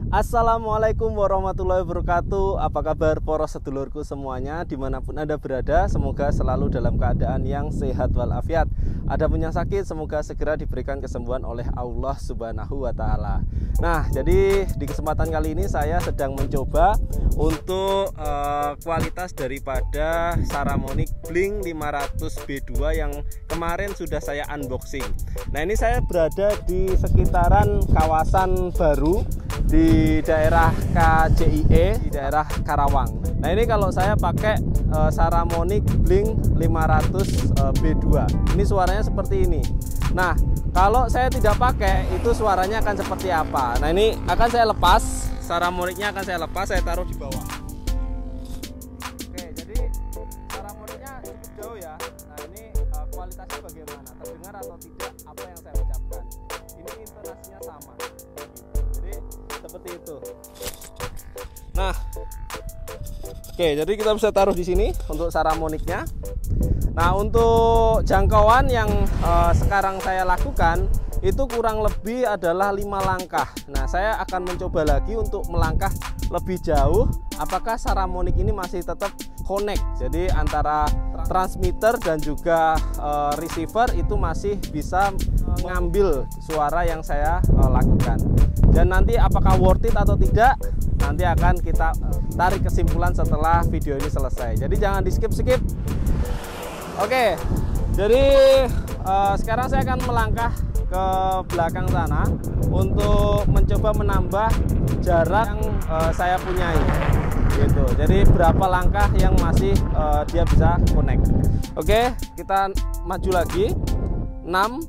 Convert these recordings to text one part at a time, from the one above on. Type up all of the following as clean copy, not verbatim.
Assalamualaikum warahmatullahi wabarakatuh. Apa kabar para sedulurku semuanya dimanapun Anda berada? Semoga selalu dalam keadaan yang sehat walafiat. Ada pun yang sakit, semoga segera diberikan kesembuhan oleh Allah Subhanahu wa Ta'ala. Nah, jadi di kesempatan kali ini saya sedang mencoba untuk kualitas daripada Saramonic Blink 500B2 yang kemarin sudah saya unboxing. Nah, ini saya berada di sekitaran kawasan baru di daerah KJIE, di daerah Karawang. Nah, ini kalau saya pakai Saramonic Blink 500B2, ini suaranya seperti ini. Nah, kalau saya tidak pakai, itu suaranya akan seperti apa? Nah, ini akan saya lepas, Saramonicnya akan saya lepas, saya taruh di bawah. Oke, jadi Saramonicnya cukup jauh ya. Nah, ini kualitasnya bagaimana? Terdengar atau tidak apa yang saya ucapkan? Ini intonasinya sama. Jadi seperti itu. Nah, oke, jadi kita bisa taruh di sini untuk Saramonicnya. Nah, untuk jangkauan yang sekarang saya lakukan itu kurang lebih adalah 5 langkah. Nah, saya akan mencoba lagi untuk melangkah lebih jauh. Apakah Saramonic ini masih tetap connect? Jadi antara transmitter dan juga receiver itu masih bisa mengambil suara yang saya lakukan. Dan nanti apakah worth it atau tidak, nanti akan kita tarik kesimpulan setelah video ini selesai. Jadi jangan di skip-skip. Oke, jadi sekarang saya akan melangkah ke belakang sana untuk mencoba menambah jarak yang saya punyai. Gitu. Jadi berapa langkah yang masih dia bisa connect. Oke, kita maju lagi. 6.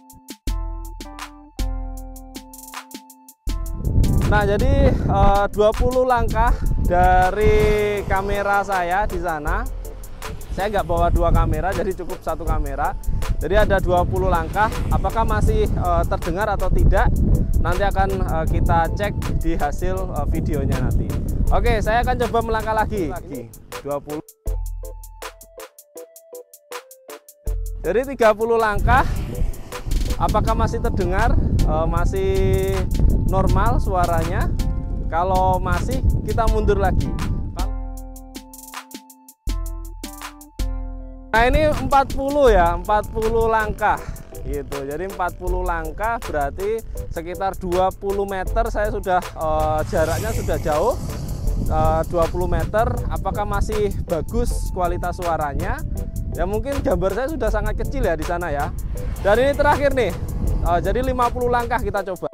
Nah, jadi 20 langkah dari kamera saya di sana. Saya nggak bawa 2 kamera, jadi cukup 1 kamera. Jadi ada 20 langkah. Apakah masih terdengar atau tidak? Nanti akan kita cek di hasil videonya nanti. Oke, saya akan coba melangkah lagi. 20. Jadi 30 langkah. Apakah masih terdengar? Masih normal suaranya? Kalau masih, kita mundur lagi. Nah, ini 40 ya, 40 langkah gitu. Jadi 40 langkah berarti sekitar 20 meter saya sudah jaraknya sudah jauh. 20 meter. Apakah masih bagus kualitas suaranya? Ya mungkin gambar saya sudah sangat kecil ya di sana ya. Dan ini terakhir nih. Jadi 50 langkah kita coba.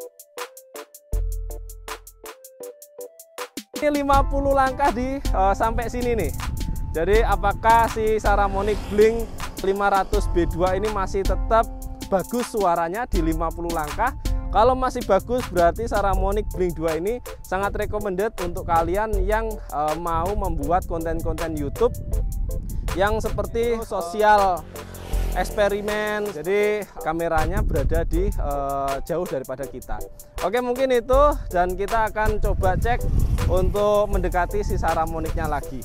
Ini 50 langkah di sampai sini nih. Jadi apakah si Saramonic Blink 500B2 ini masih tetap bagus suaranya di 50 langkah? Kalau masih bagus berarti Saramonic Blink 2 ini sangat recommended untuk kalian yang mau membuat konten-konten YouTube yang seperti sosial eksperimen. Jadi kameranya berada di jauh daripada kita. Oke, mungkin itu, dan kita akan coba cek untuk mendekati si Saramonicnya lagi.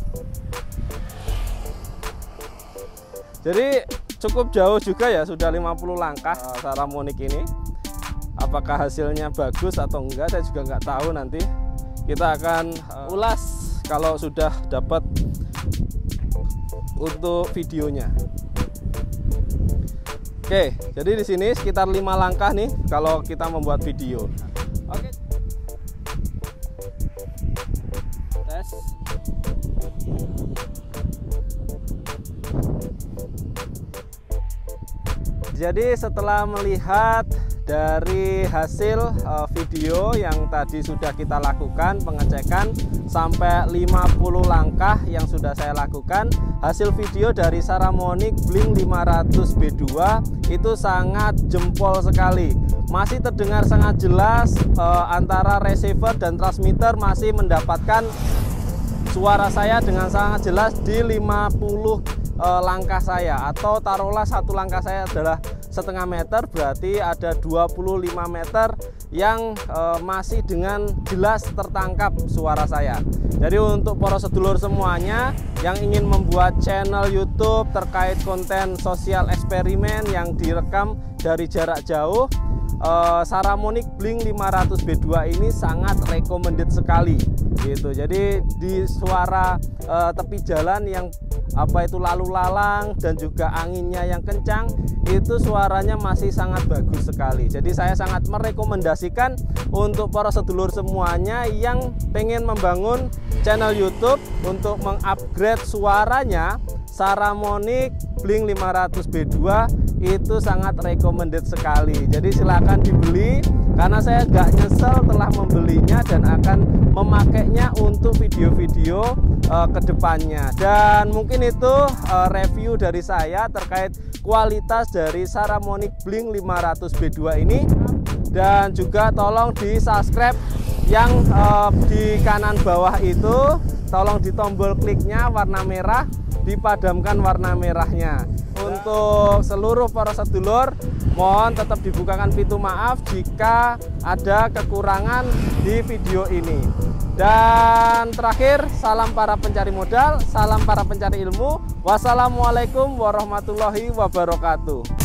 Jadi cukup jauh juga ya, sudah 50 langkah Saramonic ini. Apakah hasilnya bagus atau enggak, saya juga nggak tahu. Nanti kita akan ulas kalau sudah dapat untuk videonya. Oke, jadi di sini sekitar 5 langkah nih kalau kita membuat video. Oke. Tes. Jadi setelah melihat dari hasil video yang tadi sudah kita lakukan pengecekan sampai 50 langkah yang sudah saya lakukan, hasil video dari Saramonic Blink 500B2 itu sangat jempol sekali. Masih terdengar sangat jelas, antara receiver dan transmitter masih mendapatkan suara saya dengan sangat jelas di 50 langkah saya, atau taruhlah 1 langkah saya adalah setengah meter, berarti ada 25 meter yang masih dengan jelas tertangkap suara saya. Jadi untuk para sedulur semuanya yang ingin membuat channel YouTube terkait konten sosial eksperimen yang direkam dari jarak jauh, Saramonic Blink 500B2 ini sangat recommended sekali gitu. Jadi di suara tepi jalan yang itu lalu lalang dan juga anginnya yang kencang, itu suaranya masih sangat bagus sekali. Jadi saya sangat merekomendasikan untuk para sedulur semuanya yang pengen membangun channel YouTube untuk mengupgrade suaranya, Saramonic Blink 500B2 itu sangat recommended sekali. Jadi silakan dibeli karena saya nggak nyesel telah membelinya dan akan memakainya untuk video-video kedepannya. Dan mungkin itu review dari saya terkait kualitas dari Saramonic Blink 500B2 ini. Dan juga tolong di subscribe yang di kanan bawah itu, tolong di tombol kliknya warna merah, dipadamkan warna merahnya. Untuk seluruh para sedulur, mohon tetap dibukakan pintu maaf jika ada kekurangan di video ini. Dan terakhir, salam para pencari modal, salam para pencari ilmu. Wassalamualaikum warahmatullahi wabarakatuh.